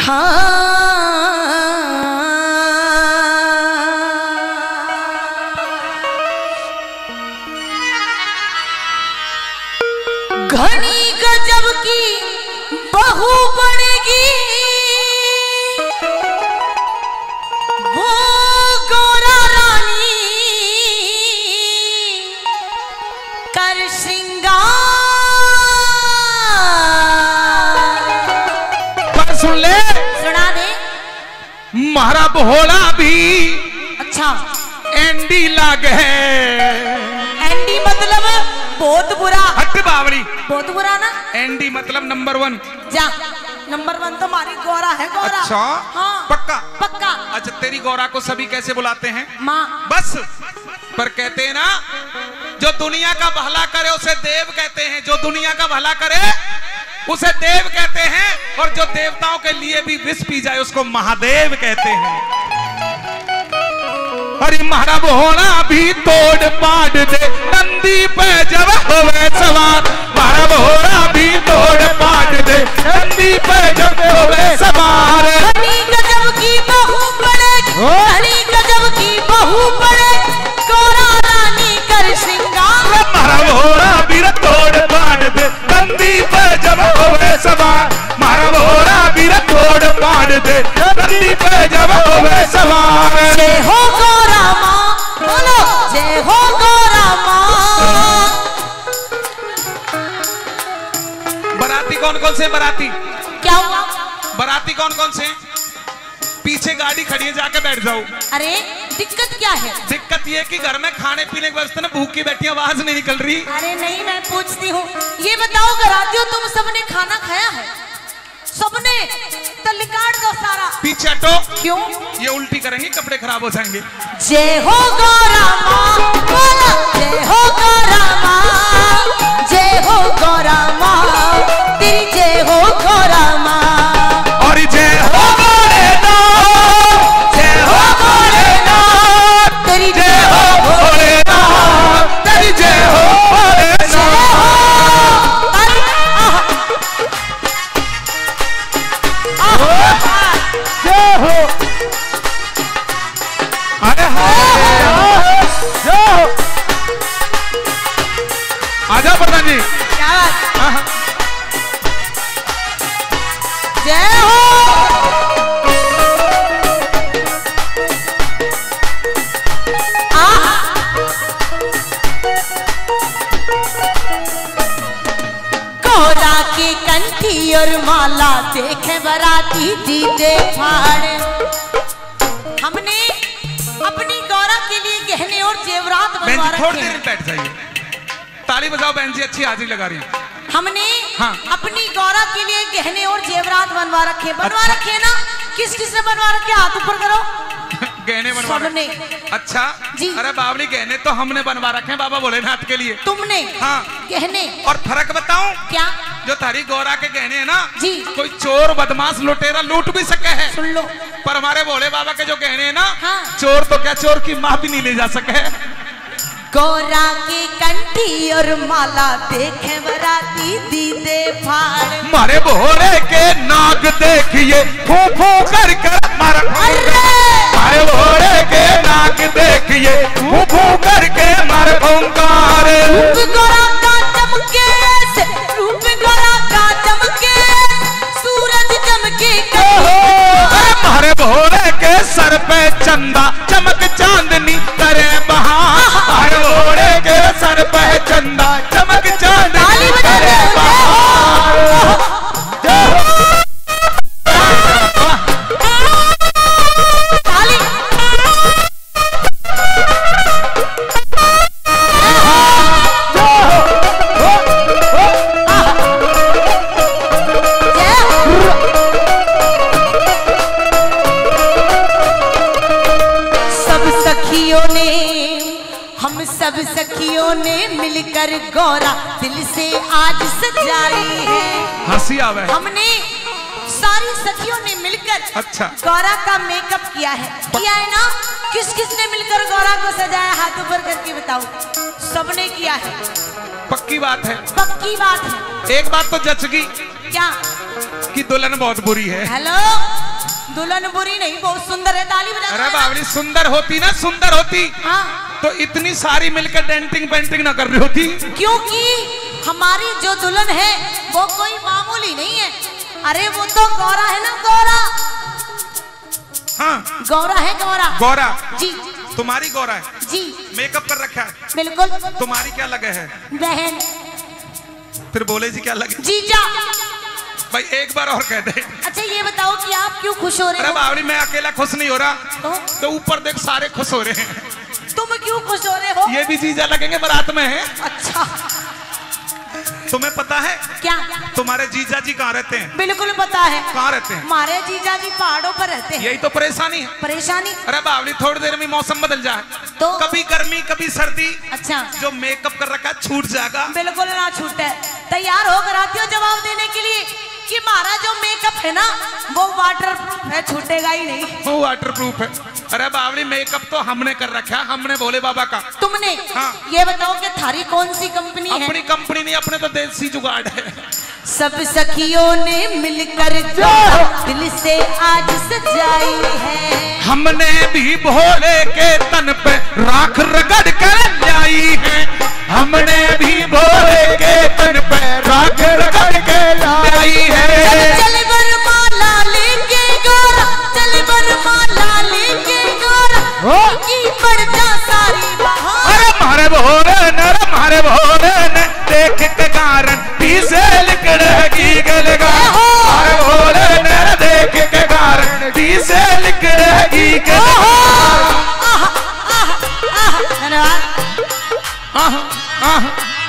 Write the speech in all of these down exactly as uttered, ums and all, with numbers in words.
घनी गजब की बहू बनेगी वो गोरा रानी कर श्रृंगार। सुन ले, सुना दे। मारा भोला भी अच्छा एंडी लागे। एंडी मतलब बहुत बुरा। हट बावड़ी, बहुत बुरा ना। एंडी मतलब नंबर वन। जा, नंबर वन तो हमारी गौरा है। गौरा। अच्छा हाँ पक्का पक्का। अच्छा तेरी गौरा को सभी कैसे बुलाते हैं? माँ। बस पर कहते हैं ना, जो दुनिया का भला करे उसे देव कहते हैं, जो दुनिया का भला करे उसे देव कहते हैं, और जो देवताओं के लिए भी विष पी जाए उसको महादेव कहते हैं। अरे महाराज होना भी तोड़ पाड़ दे नंदी पे जब होवे सवार। महाराज होना भी तोड़ पाड़ दे नंदी पे जब होवे सवार। घनी गजब की बहू बड़े, घनी गजब की बहू बड़े गोरा रानी कर श्रृंगार। महाराज होना भी तोड़ पाड़ दे नंदी पे जब होवे सवार। महाराज होना भी तोड़ पाड़ दे नंदी पे जब होवे सवार। जय हो गौरा माँ, बोलो जय हो गौरा माँ। बराती कौन कौन से? बराती क्या हुआ? बराती कौन कौन से? पीछे गाड़ी खड़ी है, जाके बैठ जाओ। अरे दिक्कत क्या है? दिक्कत ये कि घर में खाने पीने की व्यवस्था ना, भूखी बैठी आवाज नहीं निकल रही। अरे नहीं, मैं पूछती हूँ। ये बताओ घरातियों, तुम सबने खाना खाया है? सबने? तो निकाल दो सारा। पीछे हटो। क्यों? ये उल्टी करेंगे, कपड़े खराब हो जाएंगे। जय हो गौरा माँ, बोलो जय हो गौरा माँ, जय हो गौरा माँ, तेरी जय हो गौरा माँ। और जय हो भोलेनाथ, जय हो भोलेनाथ, तेरी जय हो भोलेनाथ, तेरी जय हो भोलेनाथ। अरे आह, आह, जय हो। अरे जय हो। आजा प्रधान जी। क्या बात? हाँ। जय हो। आह, गौरा की कंठी और माला देखे बराती जीते फाड़। हमने अपनी गौरा के लिए गहने और जेवरात बहन बनवा जी थोड़ी रखे देर हैं। बैठ जाइए, ताली बजाओ बहन जी, अच्छी हाजिरी लगा रही है। हमने हाँ। अपनी गौरा के लिए गहने और जेवरात बनवा रखे। बनवा अच्छा। रखे ना? किस किस ने बनवा रखे? हाथ ऊपर करो। गहने बनवा रखे। सबने। अच्छा जी। अरे बावली, गहने तो हमने बनवा रखे हैं बाबा भोलेनाथ के लिए। तुमने? हाँ। गहने? और फर्क बताऊं? क्या? जो थारी गौरा के गहने हैं ना जी। कोई चोर बदमाश लुटेरा लूट भी सके है, सुन लो। पर हमारे भोले बाबा के जो गहने हैं ना, हाँ। चोर तो क्या, चोर की माँ भी नहीं ले जा सके। गौरा की कंठी और माला देखे बराती दीदे फाड़। मारे भोले के नाग देखिए फू फू कर कर मार। मारे भोले के नाग देखिए फू फू करके मार ओंकार। रूप गौरा का चमके से, रूप गौरा का चमके, सूरज चमके कहीं। मारे भोले के सर पे चंदा चमक चांदनी करे बहार। मारे भोले के सर पे चंदा चमक चांदनी करे बहार। ताली। सखियों ने, हम सब सखियों ने मिलकर गौरा दिल से आज सजाई है। हंसी आवे। हमने सारी सखियों ने मिलकर अच्छा गौरा का मेकअप किया है। किया है ना? किस किस ने मिलकर गौरा को सजाया? हाथ ऊपर करके बताओ। सबने किया है। पक्की बात है। पक्की बात है। एक बात तो जच गई। क्या? कि दुल्हन बहुत बुरी है। हेलो, दुल्हन बुरी नहीं, बहुत सुंदर है, ताली बजा। अरे बावली सुंदर होती ना, सुंदर होती हाँ तो इतनी सारी मिलकर डेंटिंग पेंटिंग ना कर रही होती। क्योंकि हमारी जो दुल्हन है वो कोई मामूली नहीं है। अरे वो तो गौरा है ना, गौरा। हाँ गौरा है, गौरा। गौरा जी तुम्हारी गौरा है जी, मेकअप कर रखा है। बिल्कुल। तुम्हारी क्या लगे है? बहन। फिर बोले जी क्या लगे? जीजा। भाई एक बार और कह दे। अच्छा ये बताओ कि आप क्यों खुश हो रहे अरे हो? बावली मैं अकेला खुश नहीं हो रहा तो, तो ऊपर देख सारे खुश हो रहे हैं। तुम क्यों खुश हो रहे हो? ये भी जीजा लगेंगे, बारात में है। अच्छा तुम्हें पता है क्या? तुम्हारे जीजा जी कहाँ रहते हैं? बिल्कुल पता है। कहाँ रहते हैं? हमारे जीजा जी पहाड़ों पर रहते हैं। यही तो परेशानी है। परेशानी? अरे बावली थोड़ी देर में मौसम बदल जाए तो कभी गर्मी कभी सर्दी, अच्छा जो मेकअप कर रखा है छूट जाएगा। बिल्कुल ना छूटे। तैयार होकर आती हो जवाब देने के लिए कि हमारा जो मेकअप है ना वो वाटर प्रूफ है, छूटेगा ही नहीं। वो वाटर प्रूफ है। अरे बावली मेकअप तो हमने कर रखा है, हमने भोले बाबा का। तुमने? हाँ। ये बताओ कि थारी कौन सी कंपनी है? अपनी कंपनी नहीं, अपने तो देसी जुगाड़ है। सब सखियों ने मिलकर जो दिल से आज सजाई है, हमने भी भोले के तन पे राख रगड़ कर लाई है। हमने भी भोले के तन पे राख रगड़ के लाई है। चल चल वरमाला लेके गोरा, चल वरमाला लेके गोरा, की पड़ जा सारी बहार। अरे मारे भोले ने, अरे मारे भोले ने देख के कारण पीछे लिकड़ेगी गलगा। अरे भोले ने देख के कारण पीछे लिकड़ेगी गलगा। धन्यवाद। आह आह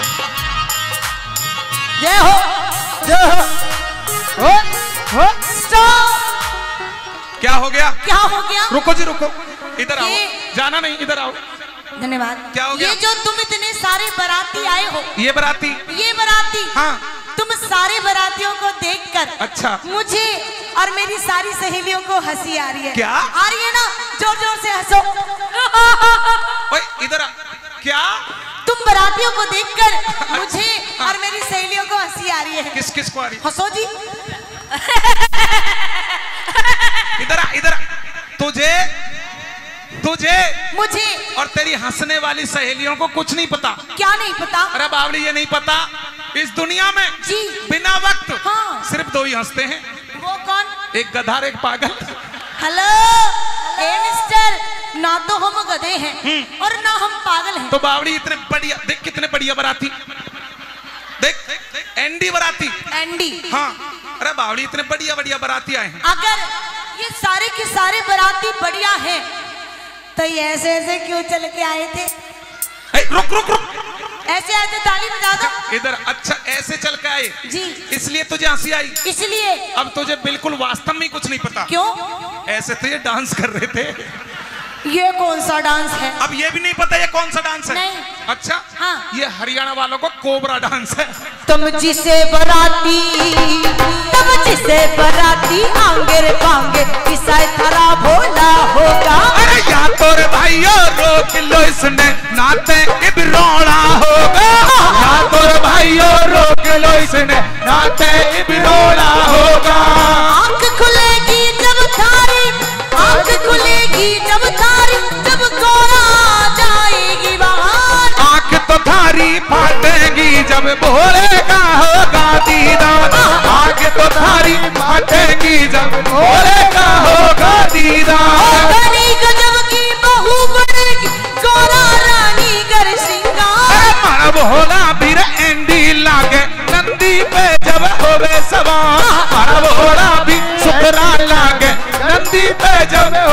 जय हो, जय हो। हो हो स्टॉप। क्या हो गया? क्या हो गया? रुको जी रुको, इधर आओ। ये- जाना नहीं, इधर आओ। धन्यवाद। क्या हो गया? ये जो तुम इतने सारे बाराती आए हो, ये बराती? ये बाराती, हाँ। तुम सारे बारातियों को देखकर अच्छा। मुझे और मेरी सारी सहेलियों को हंसी आ रही है। क्या? आ रही है ना? जोर जोर से हंसो। ओए इधर आ। क्या? तुम बारातियों को देखकर मुझे और मेरी सहेलियों को हंसी आ रही है। किस किस को आ रही? हंसो जी। इधर आ, इधर आ। तुझे तुझे मुझे और तेरी हंसने वाली सहेलियों को कुछ नहीं पता। क्या नहीं पता? अरे बावली ये नहीं पता, इस दुनिया में जी बिना वक्त हाँ। सिर्फ दो ही हंसते हैं। वो कौन? एक गधा एक पागल। हेलो ए मिस्टर, ना तो हम गधे हैं और ना हम पागल हैं। तो बावली इतने बढ़िया, देख कितने बढ़िया बराती, देख एंडी बराती। एंडी? हाँ। अरे बावली इतने बढ़िया बढ़िया बराती आए हैं। अगर ये सारे के सारे बाराती बढ़िया हैं तो ये ऐसे ऐसे क्यों चल के आए थे? ए, रुक रुक रुक, ऐसे ऐसे ताली बजा दो। इधर। अच्छा ऐसे चल के आए जी, इसलिए तुझे हंसी आई। इसलिए। अब तुझे बिल्कुल वास्तव में कुछ नहीं पता। क्यों? ऐसे तो ये डांस कर रहे थे। ये कौन सा डांस है? अब ये भी नहीं पता ये कौन सा डांस है? नहीं। अच्छा हाँ। ये हरियाणा वालों को कोबरा डांस है। तुम जिसे बराती, तुम जिसे बराती आंगे रे पांगे, किसा थारा भोला होगा। अरे या तो रे भाइयों रोक लो इसने, नाते इबरोड़ा होगा। या तो रे भाइयों रोक लो इसने, नाते इबरोड़ा होगा। आंख खुलेगी जब थारी, आंख खुलेगी जब थारी, जब गोरा जाएगी बाहर। आंख तो थारी फाटेगी जब भोले का होगा दीदार। आंख तो थारी फाटेगी जब भोले का होगा दीदार। रानी गजब की बहू बनेगी, गोरा रानी कर श्रृंगार। मारा भोला फिर एंडी लागे नंदी पे जब होवे सवार। मारा भोला भी सुखरा लागे नंदी पे जब